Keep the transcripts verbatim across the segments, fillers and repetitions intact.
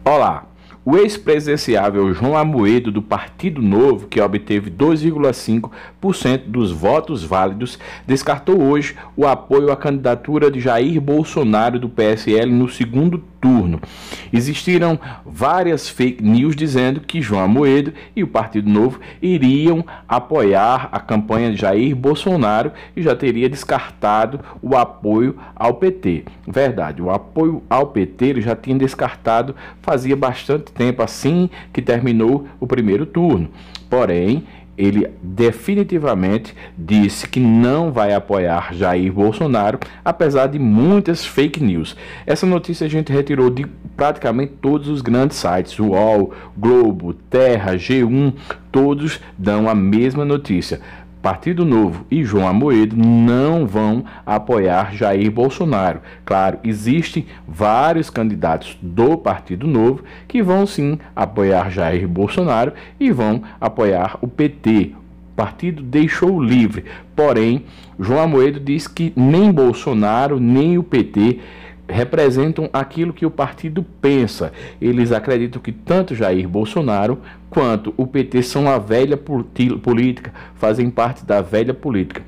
Olá, o ex-presidenciável João Amoedo do Partido Novo, que obteve dois vírgula cinco por cento dos votos válidos, descartou hoje o apoio à candidatura de Jair Bolsonaro do P S L no segundo turno. Existiram várias fake news dizendo que João Amoedo e o Partido Novo iriam apoiar a campanha de Jair Bolsonaro e já teria descartado o apoio ao P T. Verdade, o apoio ao P T ele já tinha descartado fazia bastante tempo, assim que terminou o primeiro turno. Porém, ele definitivamente disse que não vai apoiar Jair Bolsonaro, apesar de muitas fake news. Essa notícia a gente retirou de praticamente todos os grandes sites, U O L, Globo, Terra, G um, todos dão a mesma notícia. Partido Novo e João Amoedo não vão apoiar Jair Bolsonaro. Claro, existem vários candidatos do Partido Novo que vão sim apoiar Jair Bolsonaro e vão apoiar o P T. O partido deixou livre. Porém, João Amoedo diz que nem Bolsonaro nem o P T representam aquilo que o partido pensa. Eles acreditam que tanto Jair Bolsonaro quanto o P T são a velha política, fazem parte da velha política.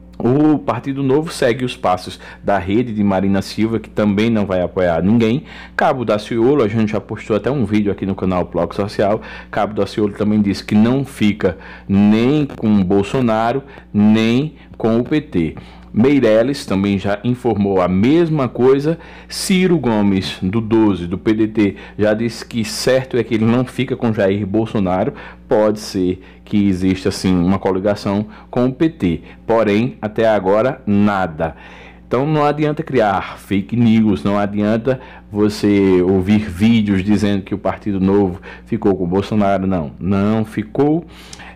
O Partido Novo segue os passos da rede de Marina Silva, que também não vai apoiar ninguém. Cabo Daciolo, a gente já postou até um vídeo aqui no canal Bloco Social. Cabo Daciolo também disse que não fica nem com Bolsonaro, nem com o P T. Meirelles também já informou a mesma coisa. Ciro Gomes, do doze, do P D T, já disse que certo é que ele não fica com Jair Bolsonaro. Pode ser que exista, sim, uma coligação com o P T. Porém, até agora, nada. Então não adianta criar fake news, não adianta você ouvir vídeos dizendo que o Partido Novo ficou com o Bolsonaro. Não, não ficou.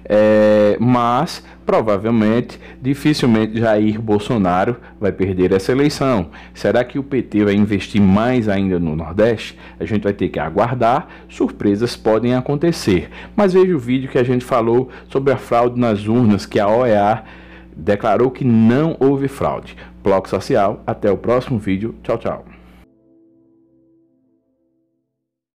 É, mas provavelmente, dificilmente Jair Bolsonaro vai perder essa eleição. Será que o P T vai investir mais ainda no Nordeste? A gente vai ter que aguardar, surpresas podem acontecer. Mas veja o vídeo que a gente falou sobre a fraude nas urnas, que a O E A declarou que não houve fraude. Bloco Social, até o próximo vídeo. Tchau, tchau.